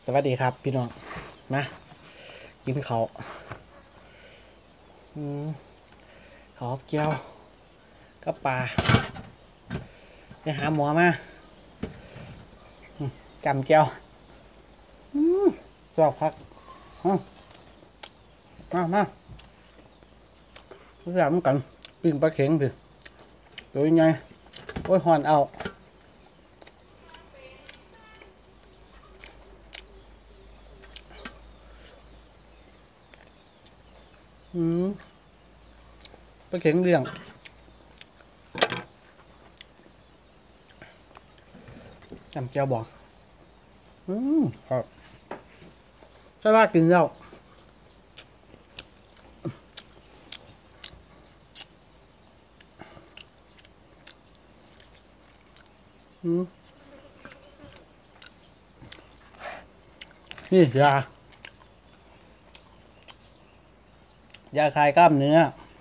สวัสดีครับพี่น้องมากินเขาเขาเกี๊ยวก็ปลาไปหาหมอมาจำเกี๊ยวชอบครับมารู้สึกเหมือนกันปิ้งปลาเข็งสิตัวยังไงโอ้ยหอนเอาปลาเข็งเลี้ยงจำเจียวบอกครับใช่ว่ากินแล้วนี่ยาคลายกล้ามเนื้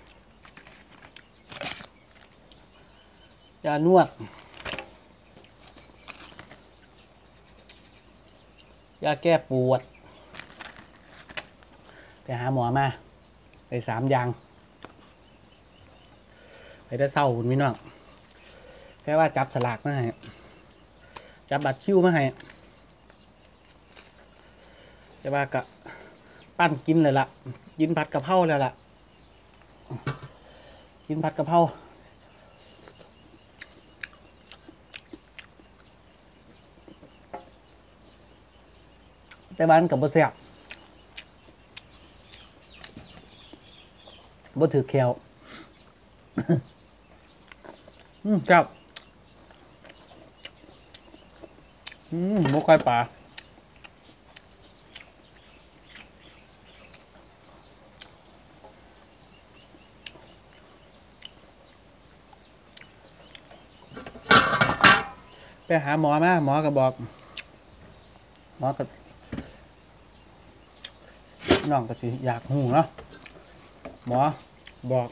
อยานวดยาแก้ปวดไปหาหมอมาไป3 อย่างไปได้เศร้าคุณพี่น้องแค่ว่าจับสลากมาให้จับบัตรคิวมาให้แต่ว่าก็ปั้นกินเลยล่ะกินผัดกะเพราแล้วล่ะกินผัดกะเพราแต่บ้านกับบ่แซ่บบ่ถือแควครับหมูไข่ปลาไปหาหมอมาหมอก็บอกหมอก็น้องก็สิอยากหูเนาะหมอบอก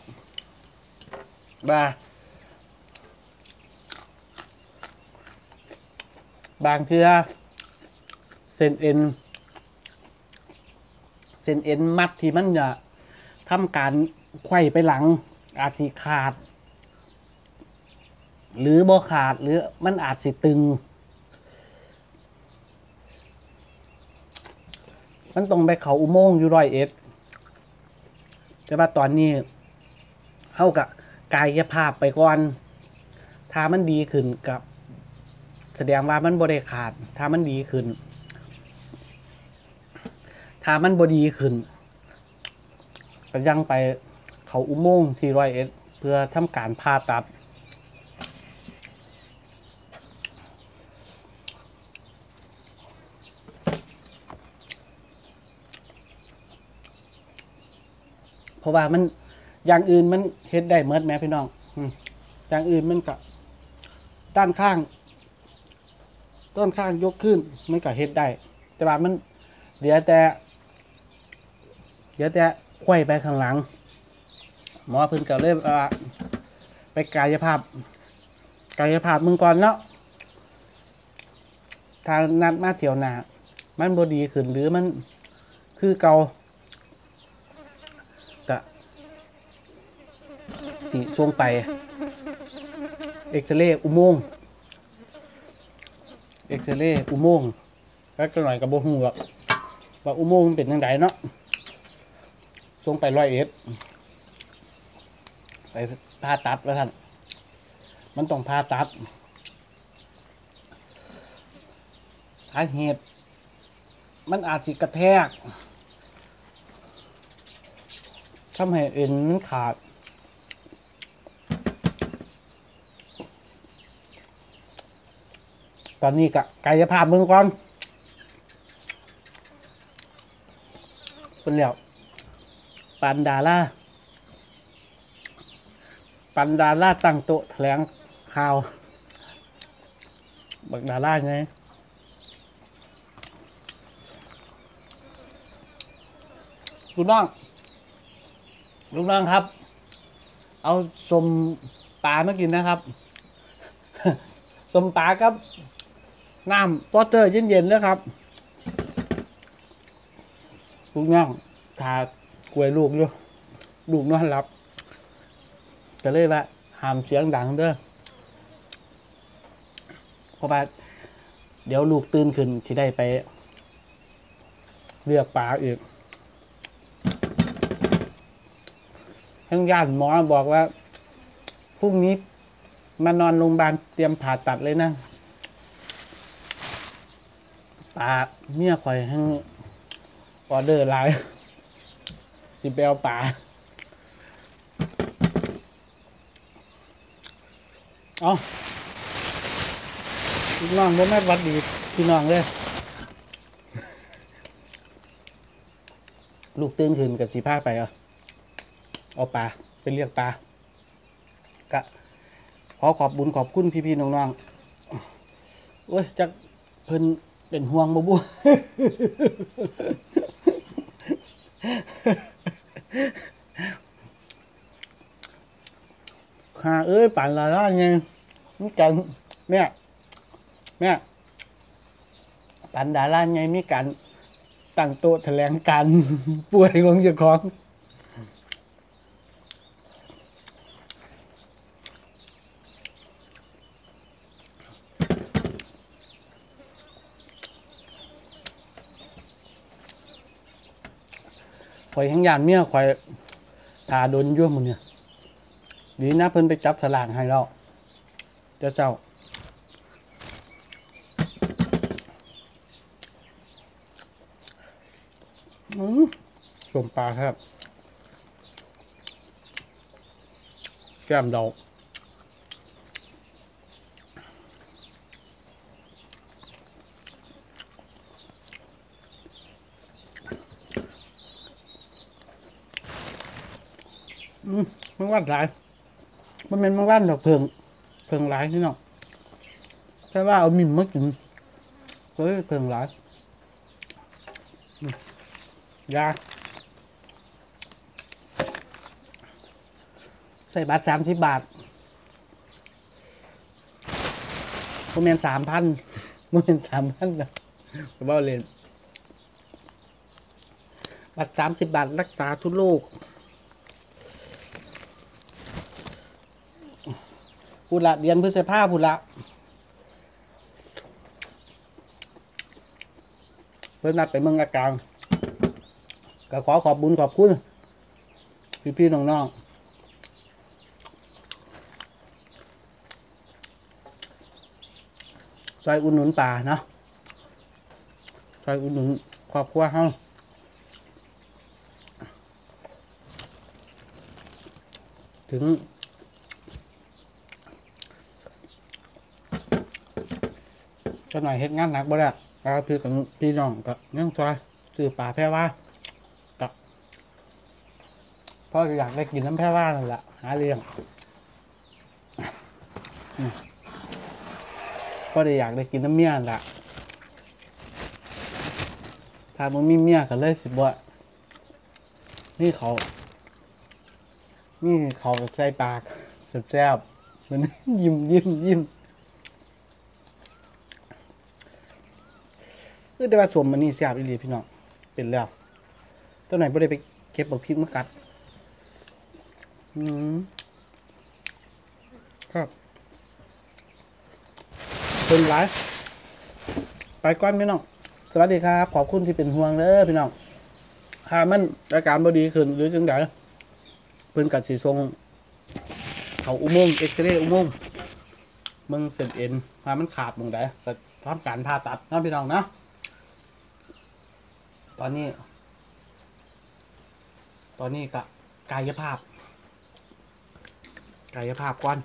บางเทื่อเส้นเอ็นมัดที่มันจะทำการไขว้ไปหลังอาจสิขาดหรือบ่ขาดหรือมันอาจสิตึงมันต้องไปเขาอุโมงค์อยู่101แต่ว่าตอนนี้เข้ากับกายภาพไปก่อนถ้ามันดีขึ้นกับแสดงว่ามันบ่ได้ขาดถ้ามันดีขึ้นถ้ามันบ่ดีขึ้นก็ยังไปเขาอุโมงค์ที่101เพื่อทำการผ่าตัดเพราะว่ามันอย่างอื่นมันเฮ็ดได้เมิดแม่พี่น้องอย่างอื่นมันก็ด้านข้างต้นข้างยกขึ้นมันก็เฮ็ดได้แต่ว่ามันเหลือแต่ไขว้ไปข้างหลังหมอเพิ่นก็เลยไปกายภาพมึงก่อนเนาะทางนัดมาเที่ยวหน้ามันบ่ดีขึ้นหรือมันคือเก่าก็สิส่งไปเอ็กซเรย์อุโมงค์แล้วก็หน่อยกับโบหูว่าอุโมงค์เป็นยังไงเนาะส่งไป101ไปผ่าตัดแล้วท่านมันต้องผ่าตัดสาเหตุมันอาจสิกระแทกทำให้เอ็นมันขาดตอนนี้ก็กายภาพเมืองก่อนเป็นแล้วปันดาราตั้งโต๊ะแถลงข่าวบักดาราไงลูกน้องครับเอาสมปลามากินนะครับสมปลาครับน้ำวอเตอร์เย็นๆเลยครับลูกน้องทากล้วยลูกอยู่ลูกนอนหลับก็เลยว่าห้ามเสียงดังเด้อเพราะว่าเดี๋ยวลูกตื่นขึ้นสิได้ไปเลือกปลาอีกทั้งญาติหมอบอกว่าพรุ่งนี้มานอนโรงพยาบาลเตรียมผ่าตัดเลยนะปลาเนี่ยคอยให้ออเดอร์ไลน์สิไปเอาปลาเอาพี่น้องบ่แม่วัดดีพี่น้องเลยลูกตื่นขึ้นกับสีผ้าไปเอาปลาไปเรียกปลากะขอขอบบุญขอบคุณพี่ๆน้องๆโอ้ยจักเพิ่นเป็นห่วงบ่บุหาป่านละล่าไงมีกันแม่ปันดาราไงมีการตั้งโต๊ะแถลงการป่วยของเจ้าของข่อยทั้งยานเมียข่อยตาโดนยั่วมันเนี่ยดีนะเพิ่นไปจับสลากให้เราเจ้าชมปลาครับแก้มดอกมันว่านหลายมันเป็นมันว่านดอกเพิงหลายนี่เนาะแค่ว่าเอามิ่มมากินเฮ้ยเพิงหลายยาใส่บาท30 บาทโมเมน3,000โมเมน3,000นะผมว่าเล่นบาท30 บาทรักษาทุกโรคพูดละเดือนพฤษภาพูดละเพื่อนนัดไปเมืองอาการก็ขอขอบบุญขอบคุณพี่ๆน้องๆซอยอุดหนุนป่าเนาะซอยอุดหนุนครอบครัวเฮาถึงก็หน่อยเฮ็ดงานหนักบ่ได้คือกับพี่น้องกับยังซอยซื้อป่าแพร่ว่ากับพ่ออยากได้กินน้ำแพร่ว่านั่นแหละหาเลี้ยงพ่อได้อยากได้กินน้ำเมียนั่นแหละถ้ามันมีเมียก็เลยสิบ่นี่เขาใส่ปากแซ่บๆมันยิ้มแต่ว่าสวมมันนี่แซ่บอีหลีพี่น้องเป็นแล้วตัวไหนบ่ได้ไปเก็บบักพริกมากัดครับเป็นไรไปก่อนพี่น้องสวัสดีครับขอบคุณที่เป็นห่วงเด้อพี่น้องถ้ามันอาการบ่ดีขึ้นหรือจังไดเพิ่นกัดสีทรงเขาอุโมงค์เอ็กซเรย์อุโมงค์มึงเส้นเอ็นพามันขาดมึงได้ก็ทำการผ่าตัดนะพี่น้องนะตอนนี้ก็กายภาพก่อน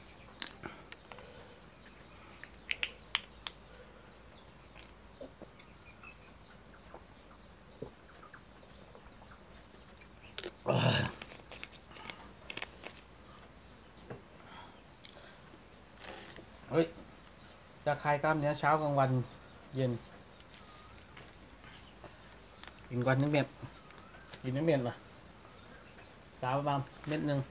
เฮ้ยจะคลายกล้ามเนื้อเช้ากลางวันเย็นกินก่อน1 เม็ดกิน1 เม็ดป่ะสาวประมาณ1 เม็ด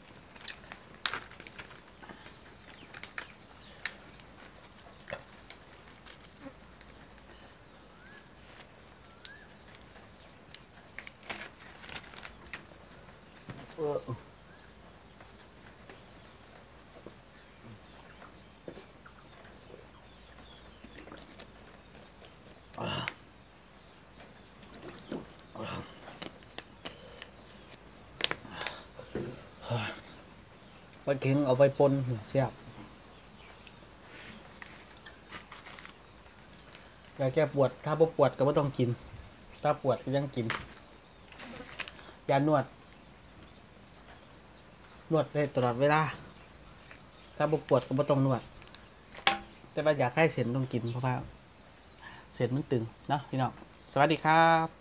ไปเก่งเอาไปปนเสียบยาแก้ปวดถ้าปวดก็ไม่ต้องกินถ้าปวดก็ยังกินยานวดได้ตลอดเวลาถ้าปวดก็ไม่ต้องนวดแต่ว่าอยากให้เส้นต้องกินเพราะว่าเส้นมันตึงเนาะพี่น้องสวัสดีครับ